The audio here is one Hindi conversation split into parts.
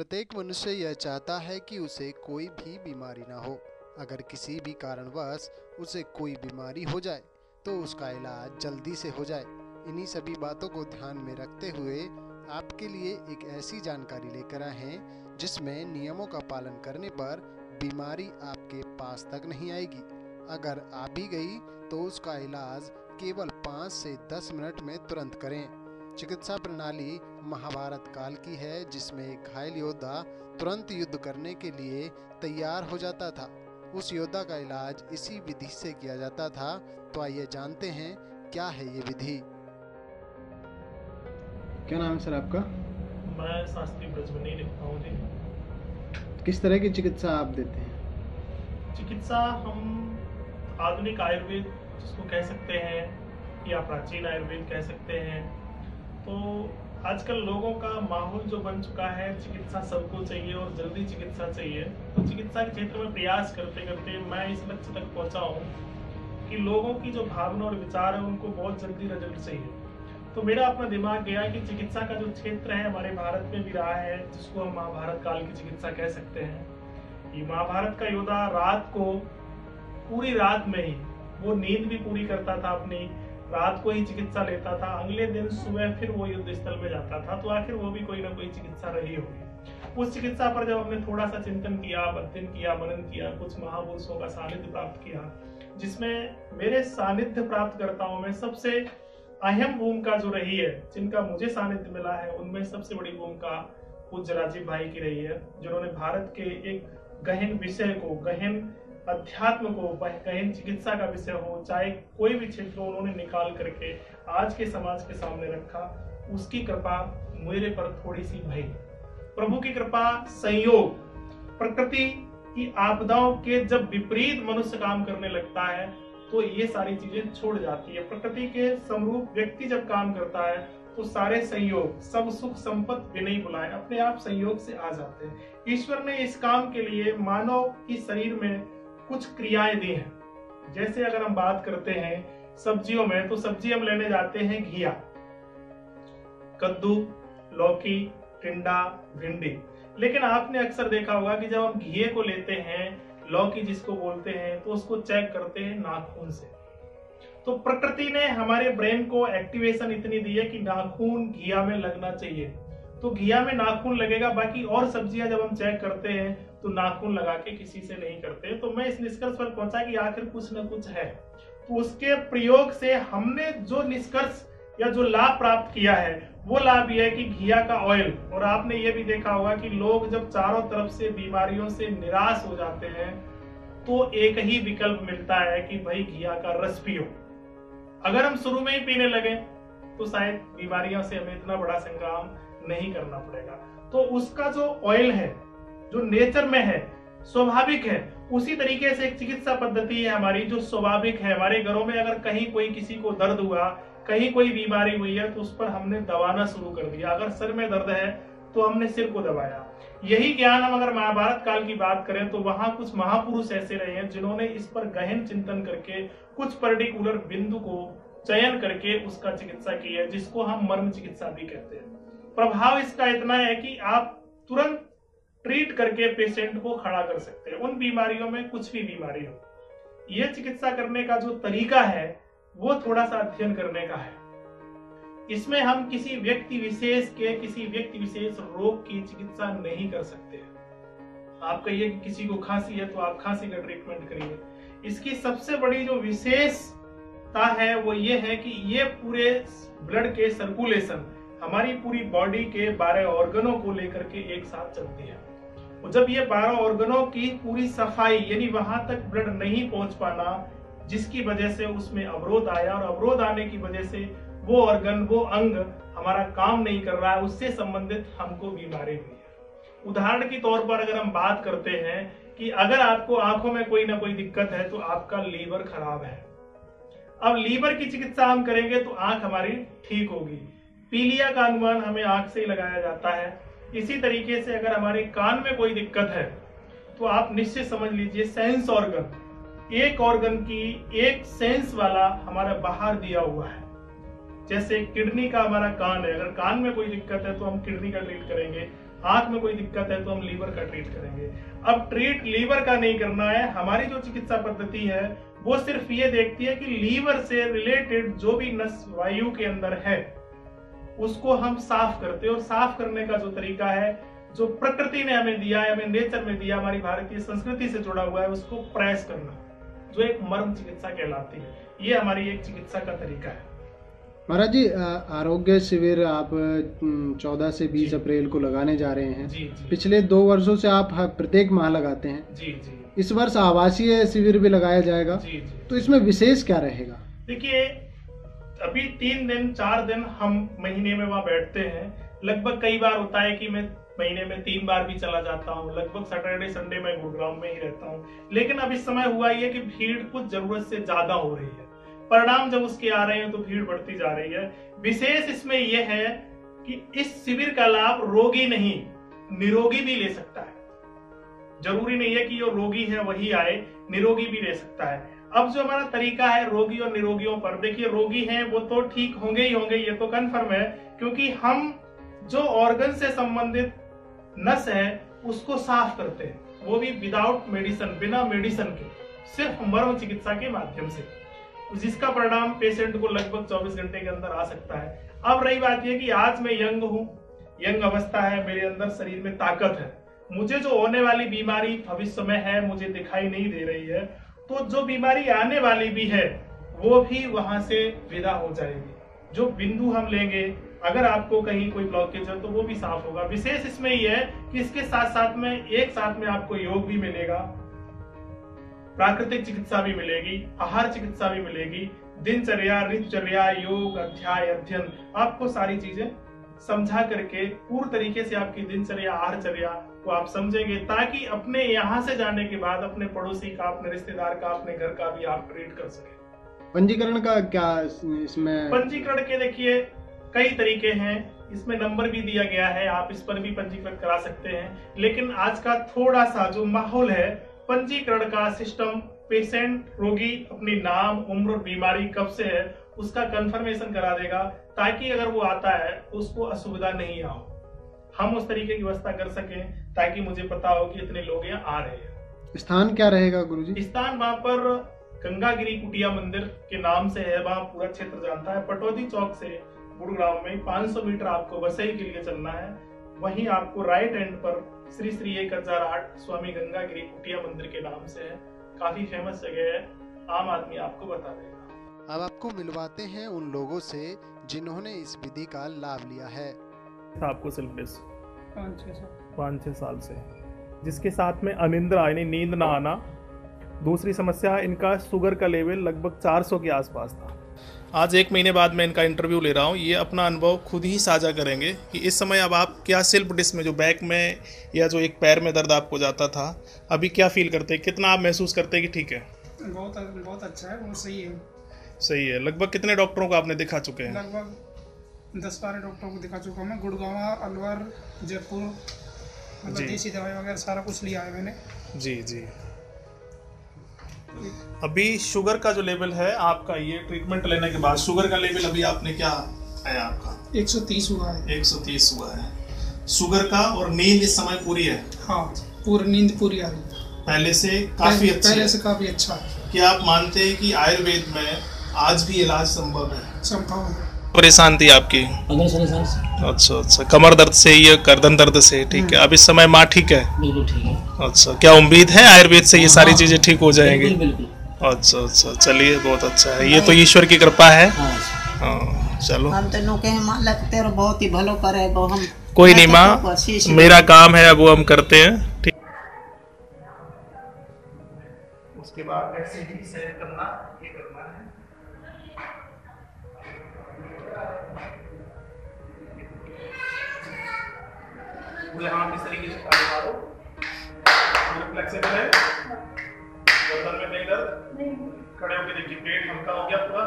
प्रत्येक मनुष्य यह चाहता है कि उसे कोई भी बीमारी ना हो। अगर किसी भी कारणवश उसे कोई बीमारी हो जाए तो उसका इलाज जल्दी से हो जाए। इन्हीं सभी बातों को ध्यान में रखते हुए आपके लिए एक ऐसी जानकारी लेकर आए हैं जिसमें नियमों का पालन करने पर बीमारी आपके पास तक नहीं आएगी। अगर आ भी गई तो उसका इलाज केवल 5 से 10 मिनट में तुरंत करें। चिकित्सा प्रणाली महाभारत काल की है, जिसमें एक घायल योद्धा तुरंत युद्ध करने के लिए तैयार हो जाता था। उस योद्धा का इलाज इसी विधि से किया जाता था। तो आइए जानते हैं क्या है ये विधि। क्या नाम है सर आपका? मैं शास्त्री ब्रजमनी लिखता हूँ जी। किस तरह की चिकित्सा आप देते हैं? चिकित्सा हम आधुनिक आयुर्वेद जिसको कह सकते हैं या प्राचीन आयुर्वेद कह सकते हैं। तो आजकल लोगों का माहौल जो बन चुका है, चिकित्सा सबको चाहिए और जल्दी चिकित्सा चाहिए। तो चिकित्सा के क्षेत्र में प्रयास करते करते मैं इस लक्ष्य तक पहुंचा हूँ कि लोगों की जो भावना और विचार है उनको बहुत जल्दी रिजल्ट चाहिए। तो मेरा अपना दिमाग गया कि चिकित्सा का जो क्षेत्र है हमारे भारत में भी रहा है, जिसको हम महाभारत काल की चिकित्सा कह सकते हैं। ये महाभारत का योद्धा रात को पूरी रात में ही वो नींद भी पूरी करता था, अपनी रात को ही चिकित्सा लेता था, अगले दिन सुबह फिर वो युद्ध स्थल में जाता था। तो आखिर वो भी कोई ना कोई चिकित्सा रही होगी। उस चिकित्सा पर जब हमने थोड़ा सा चिंतन किया, अध्ययन किया, मनन किया, कुछ महापुरुषों का सानिध्य प्राप्त किया, जिसमें मेरे सानिध्य प्राप्तकर्ताओं में सबसे अहम भूमिका जो रही है, जिनका मुझे सानिध्य मिला है, उनमें सबसे बड़ी भूमिका पूज्य राजीव भाई की रही है, जिन्होंने भारत के एक गहन विषय को, गहन अध्यात्म को, गहन चिकित्सा का विषय हो, चाहे कोई भी क्षेत्र हो, उन्होंने निकाल करके आज के समाज के सामने रखा। उसकी कृपा मेरे पर थोड़ी सी भई। प्रभु की कृपा, संयोग, प्रकृति की आपदाओं के जब विपरीत मनुष्य काम करने लगता है तो ये सारी चीजें छोड़ जाती है। प्रकृति के समरूप व्यक्ति जब काम करता है तो सारे संयोग, सब सुख संपत्ति बिना ही बुलाए अपने आप संयोग से आ जाते हैं। ईश्वर ने इस काम के लिए मानव की शरीर में कुछ क्रियाएं दी हैं। जैसे अगर हम बात करते हैं सब्जियों में, तो सब्जी हम लेने जाते हैं घिया, कद्दू, लौकी, टिंडा, भिंडी। लेकिन आपने अक्सर देखा होगा कि जब हम घिये को लेते हैं, लौकी जिसको बोलते हैं, तो उसको चेक करते हैं नाखून से। तो प्रकृति ने हमारे ब्रेन को एक्टिवेशन इतनी दी है कि नाखून घिया में लगना चाहिए, तो घिया में नाखून लगेगा। बाकी और सब्जियां जब हम चेक करते हैं तो नाखून लगा के किसी से नहीं करते। तो मैं इस निष्कर्ष पर पहुंचा कि आखिर कुछ न कुछ है। तो उसके प्रयोग से हमने जो निष्कर्ष या जो लाभ प्राप्त किया है वो लाभ यह है कि घिया का ऑयल। और आपने ये भी देखा होगा कि लोग जब चारों तरफ से बीमारियों से निराश हो जाते हैं तो एक ही विकल्प मिलता है कि भाई घिया का रस पियो। अगर हम शुरू में ही पीने लगे तो शायद बीमारियों से हमें इतना बड़ा संग्राम नहीं करना पड़ेगा। तो उसका जो ऑयल है, जो नेचर में है, स्वाभाविक है, उसी तरीके से एक चिकित्सा पद्धति है हमारी जो स्वाभाविक है। हमारे घरों में अगर कहीं कोई किसी को दर्द हुआ, कहीं कोई बीमारी हुई है, तो उस पर हमने दबाना शुरू कर दिया। अगर सिर में दर्द है तो हमने सिर को दबाया। यही ज्ञान हम अगर महाभारत काल की बात करें तो वहां कुछ महापुरुष ऐसे रहे हैं जिन्होंने इस पर गहन चिंतन करके कुछ पर्टिकुलर बिंदु को चयन करके उसका चिकित्सा की है, जिसको हम मर्म चिकित्सा भी कहते हैं। प्रभाव इसका इतना है कि आप तुरंत ट्रीट करके पेशेंट को खड़ा कर सकते हैं, उन बीमारियों में कुछ भी बीमारी हो। यह चिकित्सा करने का जो तरीका है वो थोड़ा सा अध्ययन करने का है। इसमें हम किसी व्यक्ति विशेष के, किसी व्यक्ति विशेष रोग की चिकित्सा नहीं कर सकते। आप कहिए कि किसी को खांसी है तो आप खांसी का ट्रीटमेंट करिए। इसकी सबसे बड़ी जो विशेषता है वो ये है कि ये पूरे ब्लड के सर्कुलेशन, हमारी पूरी बॉडी के 12 ऑर्गनों को लेकर के एक साथ चलती है। और जब ये 12 ऑर्गनों की पूरी सफाई, यानी वहां तक ब्लड नहीं पहुंच पाना, जिसकी वजह से उसमें अवरोध आया, और अवरोध आने की वजह से वो ऑर्गन, वो अंग हमारा काम नहीं कर रहा है, उससे संबंधित हमको बीमारी हुई है। उदाहरण के तौर पर अगर हम बात करते हैं कि अगर आपको आंखों में कोई ना कोई दिक्कत है तो आपका लीवर खराब है। अब लीवर की चिकित्सा हम करेंगे तो आंख हमारी ठीक होगी। पीलिया का अनुमान हमें आंख से ही लगाया जाता है। इसी तरीके से अगर हमारे कान में कोई दिक्कत है तो आप निश्चित समझ लीजिए सेंस ऑर्गन, एक ऑर्गन की एक सेंस वाला हमारा बाहर दिया हुआ है। जैसे किडनी का हमारा कान है, अगर कान में कोई दिक्कत है तो हम किडनी का ट्रीट करेंगे। आंख में कोई दिक्कत है तो हम लीवर का ट्रीट करेंगे। अब ट्रीट लीवर का नहीं करना है, हमारी जो चिकित्सा पद्धति है वो सिर्फ ये देखती है कि लीवर से रिलेटेड जो भी नस वायु के अंदर है उसको हम साफ करते हैं। और साफ करने का जो तरीका है, जो प्रकृति ने हमें दिया है, हमें नेचर में दिया, हमारी भारतीय संस्कृति से जुड़ा हुआ है, उसको प्रेस करना, जो एक मर्म चिकित्सा कहलाती है। ये हमारी एक चिकित्सा का तरीका है। महाराज जी, आरोग्य शिविर आप 14 से 20 अप्रैल को लगाने जा रहे हैं। जी। पिछले 2 वर्षों से आप प्रत्येक माह लगाते हैं। जी। इस वर्ष आवासीय शिविर भी लगाया जाएगा। जी। तो इसमें विशेष क्या रहेगा? देखिए, अभी 3 दिन 4 दिन हम महीने में वहाँ बैठते हैं। लगभग कई बार होता है कि मैं महीने में 3 बार भी चला जाता हूँ। लगभग सैटरडे संडे में गुड़गांव में ही रहता हूँ। लेकिन अब इस समय हुआ ये कि भीड़ कुछ जरूरत से ज्यादा हो रही है। परिणाम जब उसके आ रहे हैं तो भीड़ बढ़ती जा रही है। विशेष इसमें यह है कि इस शिविर का लाभ रोगी नहीं, निरोगी भी ले सकता है। जरूरी नहीं है कि जो रोगी है वही आए, निरोगी भी ले सकता है। अब जो हमारा तरीका है रोगी और निरोगियों पर, देखिए रोगी हैं वो तो ठीक होंगे ही होंगे, ये तो कन्फर्म है, क्योंकि हम जो ऑर्गन से संबंधित नस है उसको साफ करते हैं, वो भी विदाउट मेडिसिन, बिना मेडिसिन के, सिर्फ मर्म चिकित्सा के माध्यम से, जिसका परिणाम पेशेंट को लगभग 24 घंटे के अंदर आ सकता है। अब रही बात यह कि आज मैं यंग हूँ, यंग अवस्था है, मेरे अंदर शरीर में ताकत है, मुझे जो होने वाली बीमारी भविष्य में है मुझे दिखाई नहीं दे रही है, तो जो बीमारी आने वाली भी है वो भी वहां से विदा हो जाएगी। जो बिंदु हम लेंगे, अगर आपको कहीं कोई ब्लॉकेज है तो वो भी साफ होगा। विशेष इसमें यह है कि इसके साथ साथ में एक साथ में आपको योग भी मिलेगा, प्राकृतिक चिकित्सा भी मिलेगी, आहार चिकित्सा भी मिलेगी, दिनचर्या, ऋतुचर्या, योग, अध्याय, अध्ययन, आपको सारी चीजें समझा करके पूर्ण तरीके से आपकी दिनचर्या, आहारचर्या को आप समझेंगे, ताकि अपने यहाँ से जाने के बाद अपने पड़ोसी का, अपने रिश्तेदार का, अपने घर का भी आप ट्रीट कर सके। पंजीकरण का क्या इसमें? पंजीकरण के देखिए कई तरीके हैं, इसमें नंबर भी दिया गया है, आप इस पर भी पंजीकृत करा सकते हैं। लेकिन आज का थोड़ा सा जो माहौल है, पंजीकरण का सिस्टम, पेशेंट, रोगी अपनी नाम, उम्र और बीमारी कब से है उसका कंफर्मेशन करा देगा, ताकि अगर वो आता है उसको असुविधा नहीं हो, हम उस तरीके की व्यवस्था कर सकें ताकि मुझे पता हो कि इतने लोग यहाँ आ रहे हैं। स्थान क्या रहेगा गुरुजी? स्थान वहाँ पर गंगागिरी कुटिया मंदिर के नाम से है, वहाँ पूरा क्षेत्र जानता है। पटौदी चौक से गुड़गांव में 500 मीटर आपको वसई के लिए चलना है। वहीं आपको राइट एंड पर श्री श्री 1008 स्वामी गंगागिरी कुटिया मंदिर के नाम से है, काफी फेमस जगह है, आम आदमी आपको बता देगा। अब आपको मिलवाते हैं उन लोगों से जिन्होंने इस विधि का लाभ लिया है। आपको सिल्फिस 5-6 साल से, जिसके साथ में अनिंद्रा यानी नींद ना आना, दूसरी समस्या इनका शुगर का लेवल लगभग 400 के आसपास था। आज 1 महीने बाद मैं इनका इंटरव्यू ले रहा हूँ, ये अपना अनुभव खुद ही साझा करेंगे कि इस समय अब आप क्या सिल्फ डिस्क में, जो बैक में या जो एक पैर में दर्द आपको जाता था, अभी क्या फील करते हैं, कितना आप महसूस करते हैं कि ठीक है? बहुत अच्छा है, वो सही है। सही है। लगभग कितने डॉक्टरों को आपने दिखा चुके हैं? लगभग 10-12 डॉक्टरों को दिखा चुका हूँ। गुड़गांव, अलवर, जयपुर, मतलब देसी दवाई वगैरह सारा कुछ लिया है मैंने। जी। अभी शुगर का जो लेवल है आपका, ये ट्रीटमेंट लेने के बाद शुगर का लेवल अभी आपने क्या है आपका? 130 हुआ है। 130 हुआ है शुगर का। और नींद इस समय पूरी है? हाँ, पूरी नींद पूरी आ रही है। पहले से काफी अच्छा है। पहले से काफी अच्छा है। क्या आप मानते हैं कि आयुर्वेद में आज भी इलाज संभव है? संभव है। परेशान थी आपकी? अच्छा, कमर दर्द से या गर्दन दर्द से? ठीक है। अब इस समय माँ ठीक है? बिल्कुल ठीक है। अच्छा, क्या उम्मीद है आयुर्वेद से ये सारी चीजें ठीक हो जाएंगी? बिल्कुल। अच्छा, चलिए बहुत अच्छा है, ये तो ईश्वर की कृपा है। हाँ, चलो। हम तो नो के मां लगते और बहुत ही भलो करे, वो हम कोई नहीं माँ, मेरा काम है, अब वो हम करते हैं। ठीक। उसके बाद ऐसे ही सैर करना, ये करना है। पूरे हाथ इस तरीके से ताली मारो, पूरे फ्लेक्सिबल है, गर्दन में नहीं दर्द, खड़े होकर देखिए, पेट हल्का हो गया पूरा,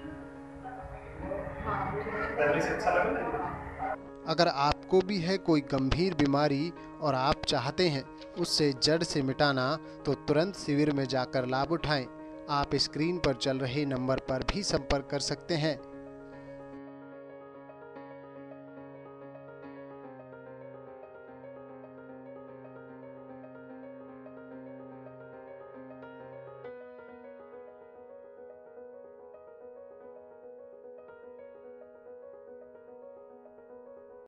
पहले से अच्छा लग रहा है। अगर आपको भी है कोई गंभीर बीमारी और आप चाहते हैं उससे जड़ से मिटाना, तो तुरंत शिविर में जाकर लाभ उठाएं। आप स्क्रीन पर चल रहे नंबर पर भी संपर्क कर सकते हैं।